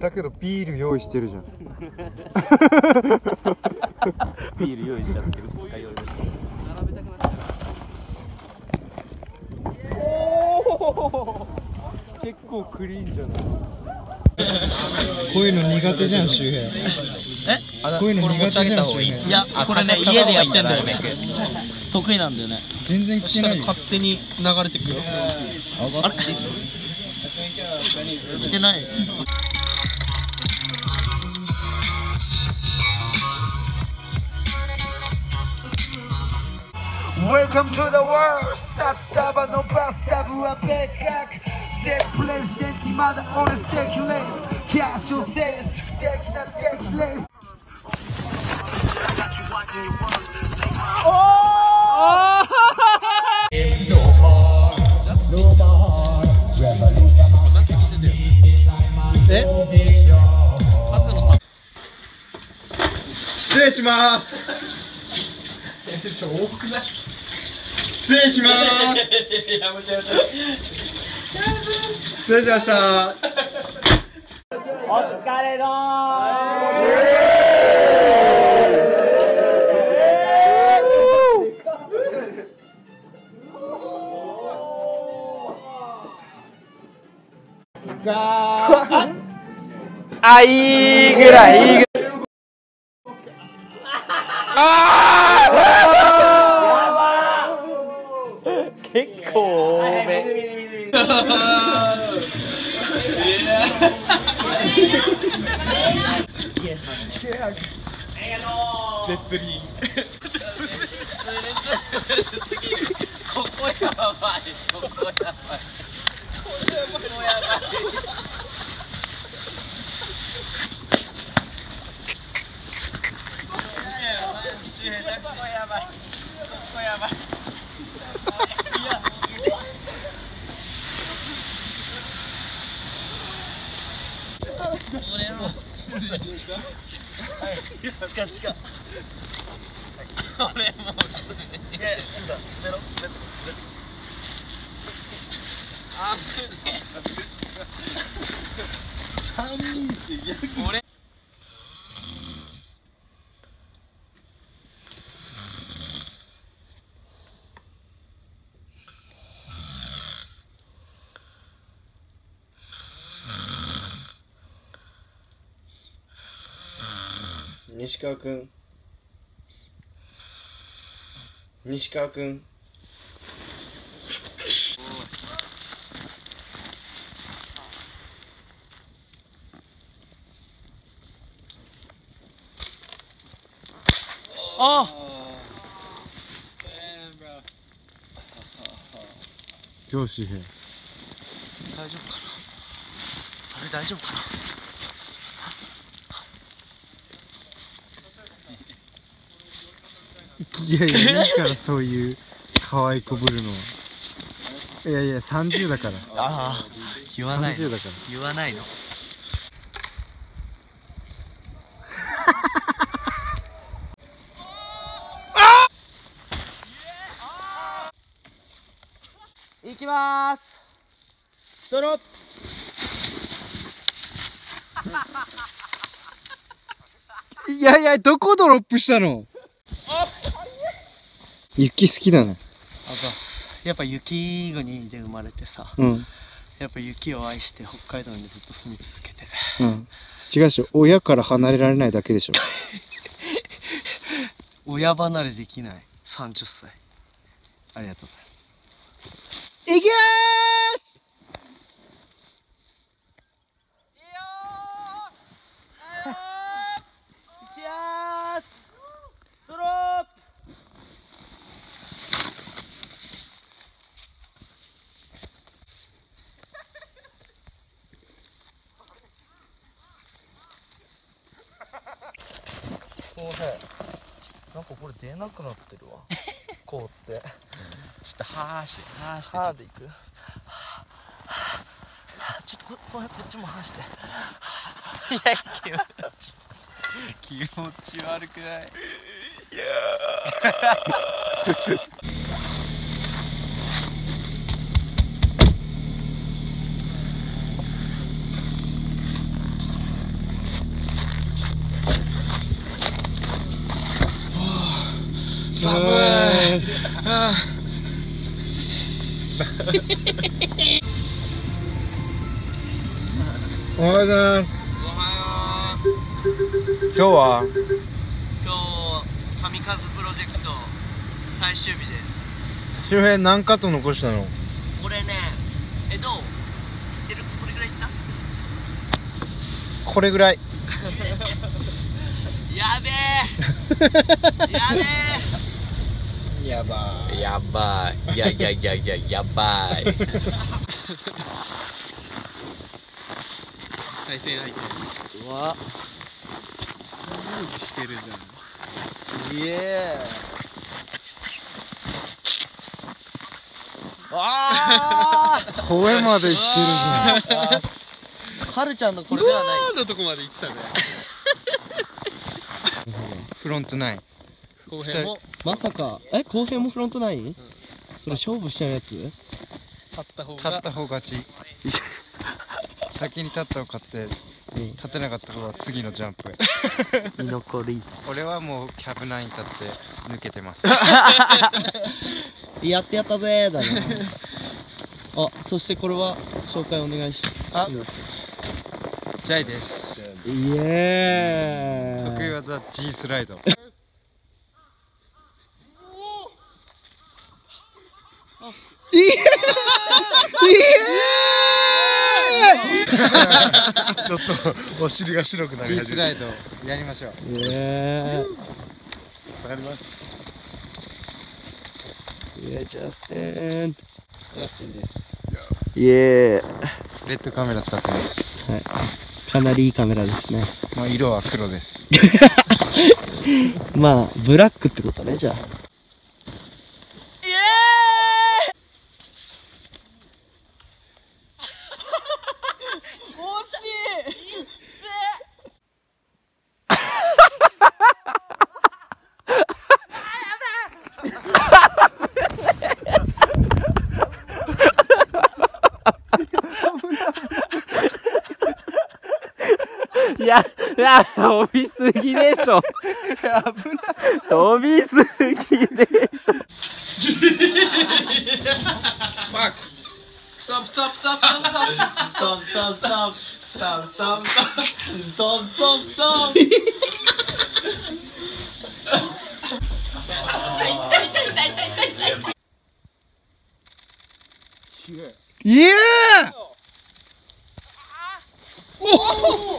だけどビール用意してるじゃん。 ビール用意しちゃってる。二日酔いで並べたくなっちゃう。おお、結構クリーンじゃない。 こういうの苦手じゃん、周平。こういうの苦手じゃん、周平。 いや、これね、家でやってんだよね。得意なんだよね。 全然来てないよ。 勝手に流れてくよ。あれ来てない。 Welcome to the world. Sadstava no bastavu a bekak. Dead president imada on a stakeless. Cash your sense. Taking a deckless. Oh! 失礼します。失礼します。失礼しました。 お疲れのあ、いいぐらい、いいぐらい。結構多め。絶倫。ここやばい。ここやばい。ここやばい。 近近。俺もう。いや、そうだ、滑ろ、滑って。あぶねえ。三人して逆に。俺。 西川くん。西川くん。 あ。 上司兵。 大丈夫かな。あれ大丈夫かな。 いやいや、いいからそういう可愛いこぶるのは。いやいや、30だから。 ああ、言わない。 30だから。 言わないの。 行きまーす。ドロップ。 いやいや、どこドロップしたの？雪好きだな。 あざす。やっぱ雪国で生まれてさ、 うん。 やっぱ雪を愛して北海道にずっと住み続けて。 うん。違うでしょ。親から離れられないだけでしょ。 親離れできない30歳。ありがとうございます。 いきまーす。 ドロップ。 もうね、なんかこれ出なくなってるわ。こうって。 ちょっとはーして、はーして。 はーでいく。ちょっとこっちもはーして。 いや、気持ち悪くない。いや寒い。おはようございます。 おはよう。 今日は今日神数プロジェクト最終日です。 周平何カット残したの？ 俺ね、どう？いってる？これぐらいいった？ これぐらい。 やべえ。やべえ。 やばい。 やばい。やばい。 対戦相手。 うわ。 イメージしてるじゃん。 イエー。ああ。 声までいってるじゃん。 はるちゃんのこれではない。 のとこまで行ってたね。フロントナイン。 後編もまさか後編もフロントナイン？それ勝負しちゃうやつ？ 立った方勝ち。先に立った方勝って、立てなかった方は次のジャンプへ。 居残り。 俺はもうキャブナイン立って抜けてます。 やってやったぜーだね。あ、そしてこれは紹介お願いします。 ジャイです。 イエーイ。 得意技 G スライド。 ちょっとお尻が白くなり G 始めスライドやりましょう。 下がります。 イエージャステン。 ジャスティンです。 イエーイ。 レッドカメラ使ってます。 はい。かなりいいカメラですね。 まあ色は黒です。 まあブラックってことね、じゃあ。イエーイ。惜しい。いや、飛びすぎでしょ。飛びすぎでしょ。イエーイ。